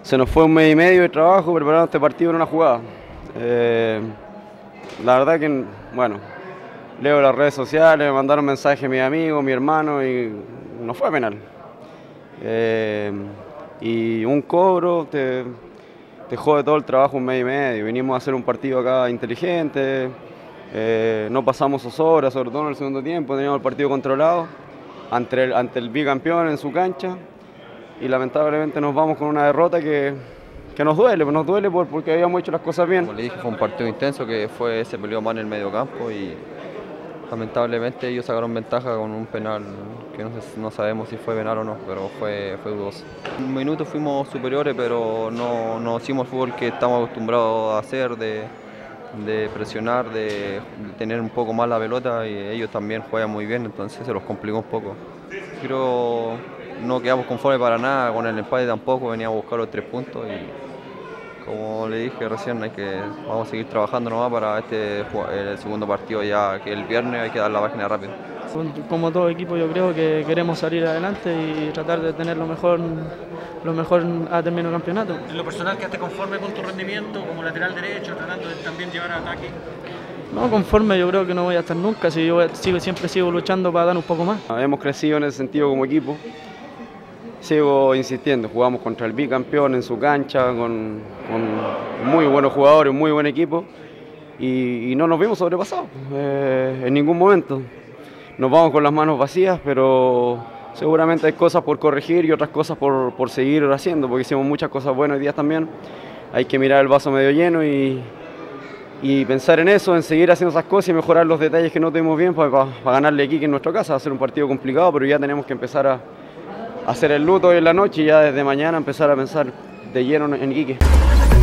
Se nos fue un mes y medio de trabajo preparando este partido en una jugada. La verdad que, bueno, leo las redes sociales, me mandaron mensajes mis amigos, mi hermano y no fue penal. Y un cobro te jode todo el trabajo un mes y medio. Vinimos a hacer un partido acá inteligente, no pasamos zozobra, sobre todo en el segundo tiempo, teníamos el partido controlado ante el bicampeón en su cancha y lamentablemente nos vamos con una derrota que nos duele porque habíamos hecho las cosas bien. Como le dije, fue un partido intenso que se peleó más en el medio campo y lamentablemente ellos sacaron ventaja con un penal que no sabemos si fue penal o no, pero fue dudoso. En un minuto fuimos superiores, pero no hicimos el fútbol que estamos acostumbrados a hacer, de presionar, de tener un poco más la pelota, y ellos también juegan muy bien, entonces se los complicó un poco. Creo no quedamos conformes para nada, con el empate tampoco, veníamos a buscar los 3 puntos y como le dije recién, vamos a seguir trabajando nomás para el segundo partido ya, que el viernes hay que dar la página rápido. Como todo equipo yo creo que queremos salir adelante y tratar de tener lo mejor a término del campeonato. ¿En lo personal quedaste conforme con tu rendimiento como lateral derecho, tratando de también llevar ataque? No, conforme yo creo que no voy a estar nunca, si yo siempre sigo luchando para dar un poco más. Hemos crecido en ese sentido como equipo. Sigo insistiendo, jugamos contra el bicampeón en su cancha, con muy buenos jugadores, muy buen equipo y no nos vimos sobrepasados en ningún momento. Nos vamos con las manos vacías, pero seguramente hay cosas por corregir y otras cosas por seguir haciendo, porque hicimos muchas cosas buenas hoy día también. Hay que mirar el vaso medio lleno y pensar en eso, en seguir haciendo esas cosas y mejorar los detalles que no tuvimos bien para ganarle aquí, que en nuestra casa va a ser un partido complicado, pero ya tenemos que empezar a hacer el luto hoy en la noche y ya desde mañana empezar a pensar de lleno en Iquique.